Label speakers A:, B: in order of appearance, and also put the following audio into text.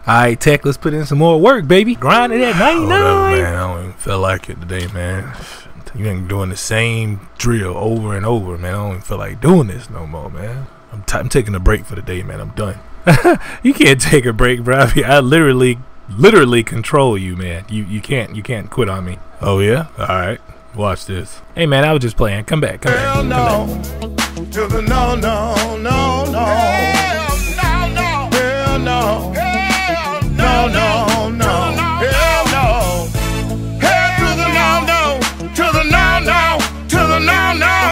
A: Alright, Tech, let's put in some more work, baby. Grind it at 99.
B: Whatever, man. I don't even feel like it today, man. You ain't doing the same drill over and over, man. I don't even feel like doing this no more, man. I'm taking a break for the day, man. I'm done.
A: You can't take a break, bro. I literally control you, man. You can't quit on me.
B: Oh yeah? Alright. Watch this.
A: Hey man, I was just playing. Come back.
C: Hell no. To the no.